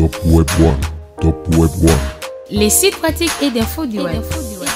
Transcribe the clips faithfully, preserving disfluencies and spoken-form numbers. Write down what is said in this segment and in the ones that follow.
Top Web One, Top Web One. Les sites pratiques et d'infos du web.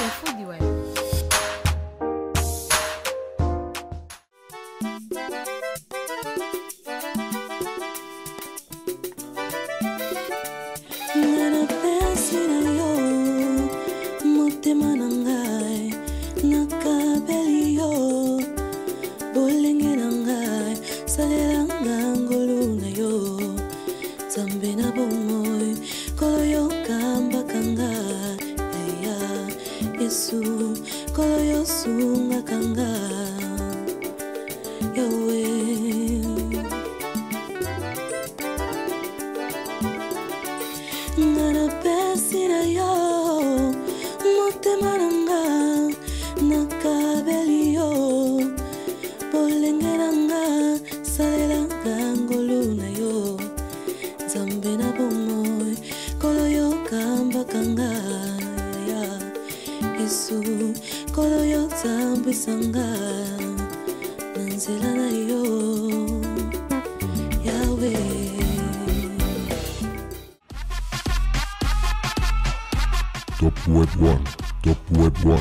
Top Web One, Top Web One.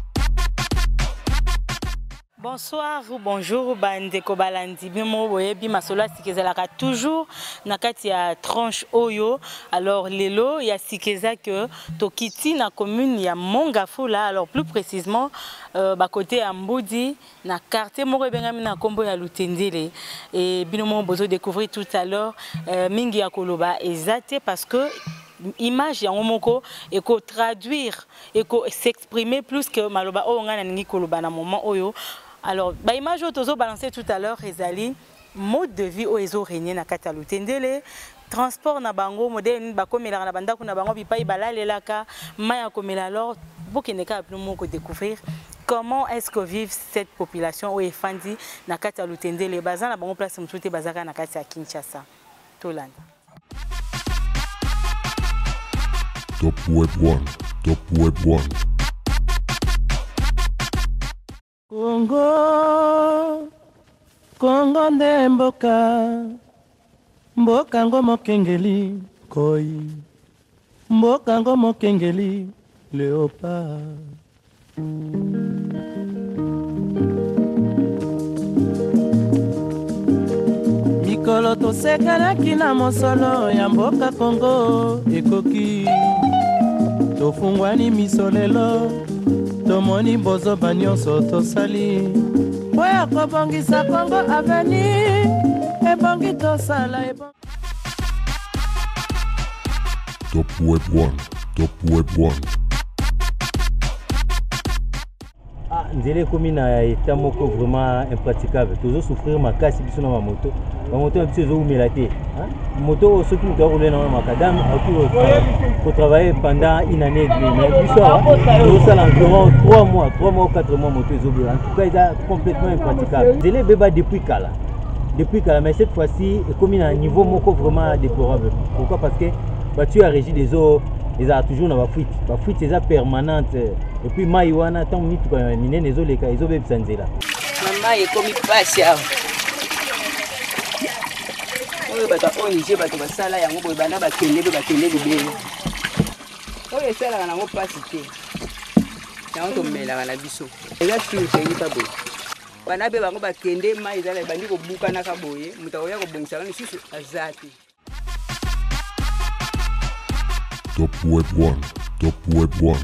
Bonsoir ou bonjour, bandeko balandi bimo boyebi masola sikezalaka toujours nakati ya tranche oyo. Alors lelo ya sikeza que tokiti na commune ya Mongafula, alors plus précisément euh, ba côté ya Mbudi na quartier moko bengami na kombo ya Lutendele et binomo bozo découvrir tout à l'heure euh, mingi ya koloba ezate parce que image ya ngomoko et ko traduire et ko s'exprimer plus que maloba o ngana ningi koloba na moment oyo. Alors ba image o tozo balancer tout à l'heure ezali mode de vie o ezo régner na kata Lutendele, transport na bango modèle ba komela na banda kuna bango bipai balalelaka maya komela. Alors bokeneka plus moko découvrir comment est-ce que vivent cette population o efandi na kata Lutendele bazana bango place mutute bazaka na kata Kinshasa Tolanda. Top Web One, Top Web One. Congo, Congo nde mboka, mboka ngo mokengeli koi, mboka ngo mokengeli léopard. Mikolo tosekelaki na mosolo ya mboka Congo ekoki, tofungwani misolelo tomoni bozo banyonso tosali oya kobongisa Congo aveni ebongi tosala ebongi. Top Web One, Top Web One. Ah, nzele komi na état moko vraiment impraticable. Toujours souffrir makasi biso na moto. Ba moto biso zo umela te. Hein? Moto soki moto rouler na makadam pour travailler pendant une année et demie. Mais biso nous ça environ trois mois, trois mois ou quatre mois moto zo bien. En tout cas, il est complètement impraticable. Nzele beba depuis kala. Depuis kala, mais cette fois-ci komi na niveau moko vraiment déplorable. Pourquoi? Parce que battu à régie des eaux, ils ont toujours na fuite. La fuite est permanente. Et puis maïwana tant ni tout comme mine les eaux les cas ils ont besoin de là. Maman est comme passe là. Oui bah toi on y j'ai bah toi ça là yango boy bana ba kende ba kende de bien. Oui ça là na ngo passe té. Yango to mela na biso. Et là tu sais pas boy. Bana be bango ba kende mai za ba ndiko buka na ka boye mutaoya ko bongisa ni susu azati. Top Web One, Top Web One.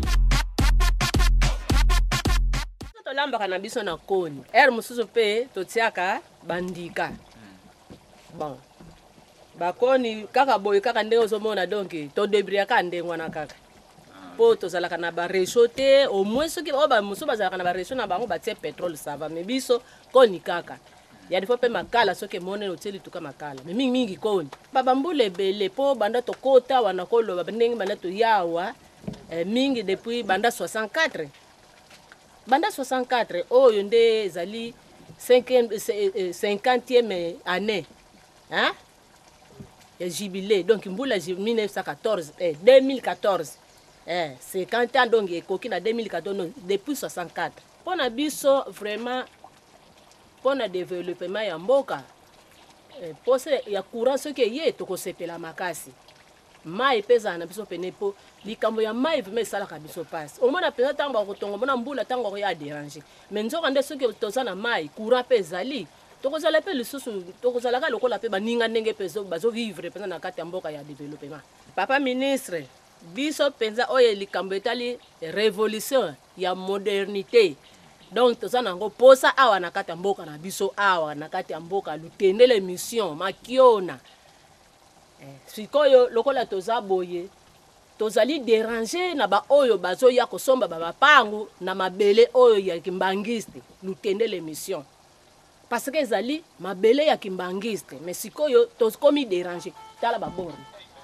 Lambaka na biso na koni er mususu pe totiaka bandika bon bakoni kaka boy kaka ndenge ozomona donc to débrouiller ka ndenge wana kaka po tozalaka na ba réchauffer au moins soki o ba mususu bazalaka na ba réchauffer na bango batie pétrole ça va mais biso koni kaka ya difo pe makala soki mone oteli tuka makala mais mingi mingi koni baba mbule bele po banda to kota wana koloba ndenge banda to yawa eh, mingi depuis banda soixante-quatre banda soixante-quatre oyo nde zali cinquantième année hein ya jubilé donc mbula mille neuf cent quatorze eh deux mille quatorze eh cinquante ans donc ekoki na deux mille quatorze non, depuis soixante-quatre pona biso vraiment pona développement ya mboka eh, pose ya courant soki ye tokosepela makasi mai pesa na biso pene po likambo ya mai vime sala ka biso passe au moins pesa tango ko tongo mona mbula tango ya déranger mais nzoka nde soki tozana mai courant pesa li tokozala pe lisusu tokozala ka lokola pe baninga ndenge peso bazo vivre pesa na kati ya mboka ya développement. Papa ministre biso penza oye likambo etali révolution ya modernité donc tozana ngo posa awa na kati ya mboka na biso awa na kati ya mboka lutendele mission makiona sikoyo lokola toza boye tozali déranger na ba oyo bazo ya kosomba ba bapangu na mabele oyo ya kimbangiste lutende l'émission parce que ezali mabele ya kimbangiste mais sikoyo tokomi déranger tala ba borne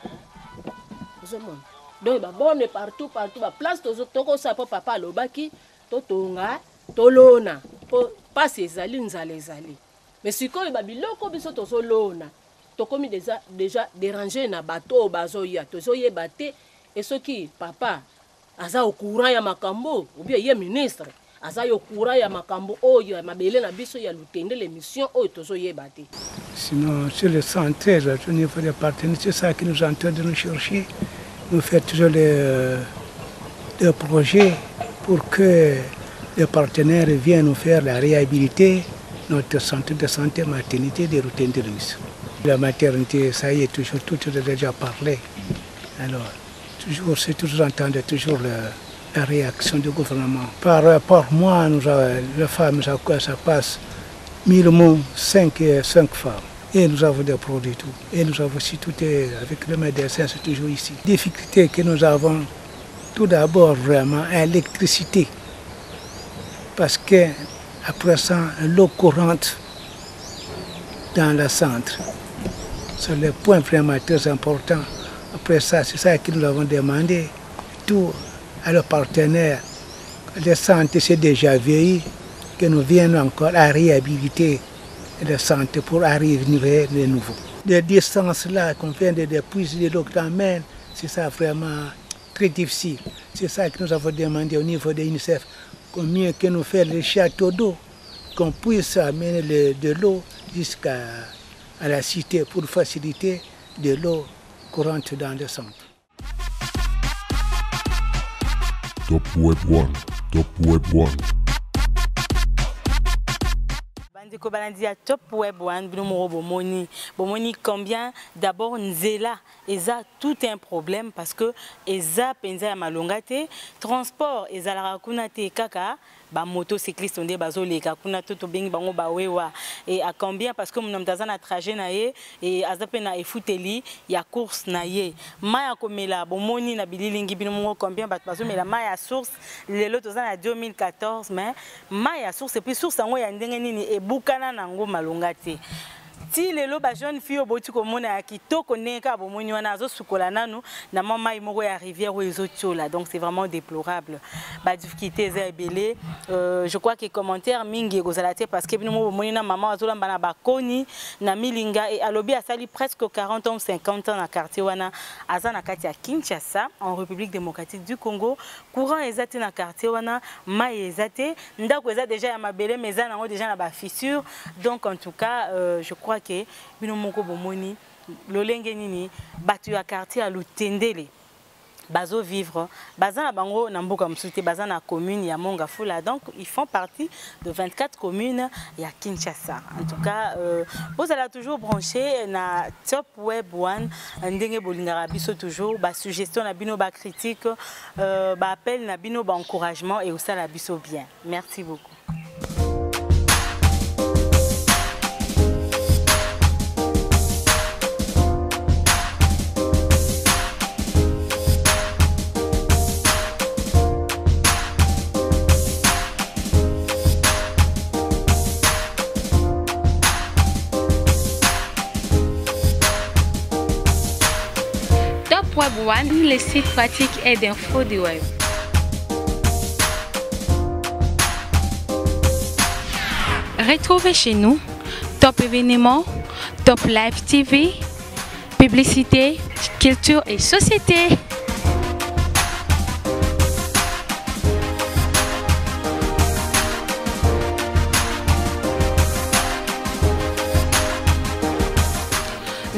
zomon donc ba borne partout partout ba place tozo toko sa papa lobaki totonga tolona po passe ezali nzale ezali mais sikoyo ba biloko biso tozo lona tokomi déjà déjà dérangé na bateau bazo ya tozo ye baté et ce qui papa aza au courant ya makambo ou bien ye ministre aza au courant ya makambo oyo ya mabele na biso ya lutende l'émission oyo tozo ye baté. Sinon sur le centre au niveau des partenaires c'est ça qui nous est en train de nous chercher, nous faire toujours les, les projets pour que les partenaires viennent nous faire la réhabiliter notre centre de santé maternité de lutende de l'émission. La maternité, ça y est, toujours, tout est déjà parlé. Alors, toujours, c'est toujours entendre toujours le, la réaction du gouvernement. Par rapport à moi, nous avons, les femmes, ça, ça passe mille mots, cinq, cinq femmes. Et nous avons des produits tout. Et nous avons aussi tout est, avec le médecin, c'est toujours ici. Difficulté que nous avons, tout d'abord, vraiment, l'électricité. Parce que, après ça, l'eau courante dans le centre. C'est le point vraiment très important. Après ça, c'est ça que nous avons demandé. Tout à nos partenaires. Les santé, c'est déjà vieilli, que nous viennent encore à réhabiliter les santé pour arriver de nouveau. Les distances là qu'on vient de puiser de l'eau dans main, c'est ça vraiment très difficile. C'est ça que nous avons demandé au niveau de l'UNICEF. Combien que nous faisons les châteaux d'eau, qu'on puisse amener le, de l'eau jusqu'à à la cité pour faciliter de l'eau courante dans le centre. Top Web One, Top Web One. Bandeko balandi ya Top Web One, bino moro bomoni. Bomoni combien d'abord nzela eza tout un problème parce que eza penza ya malonga te, transport ezalaka kuna te kaka ba motocycliste onde bazoleka kuna to to bengi bango bawewa et à combien parce que mon mtaza na trajet na ye et azape na efuteli ya course na ye maya komela bomoni na bililingi bino mo combien bat bazomela maya source lelo toza na deux mille quatorze mais maya source et puis source ngo ya ndenge nini e bukana nango malonga te. Si les lots jeune fille au bout comme à qui toko neka bomoni wana zo sukola nanu na mama imoko ya rivière ou les autres là donc c'est vraiment déplorable. Ba difficulté za belé euh je crois que commentaire mingi gozalate parce que bino bomoni na maman azola bana ba koni na milinga et alobi asali presque quarante ans cinquante ans na quartier wana azana kati ya Kinshasa en République démocratique du Congo courant ezate na quartier wana mai ezate ndako eza déjà ya mabele meza nango déjà na ba fissure donc en tout cas euh, je crois que bino moko bomoni lolenge nini batu ya quartier à lutendele bazo vivre bazana bango na mboka msute bazana commune ya Mongafula donc ils font partie de vingt-quatre communes ya Kinshasa. En tout cas euh, vous allez toujours brancher na Top Web One ndenge bolingara biso toujours ba suggestion na bino ba critique euh, ba appel na bino ba encouragement et aussi la biso bien. Merci beaucoup. Web One, le site pratique et d'infos du web. Retrouvez chez nous Top événements, Top Live T V, publicité, culture et société.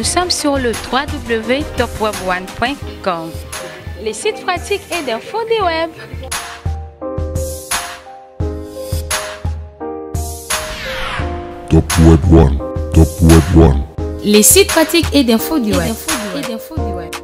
Nous sommes sur le w w w point top web one point com, les sites pratiques et d'infos des web. Top Web One. Top Web One. Les sites pratiques et d'infos du web. Et d'infos du web.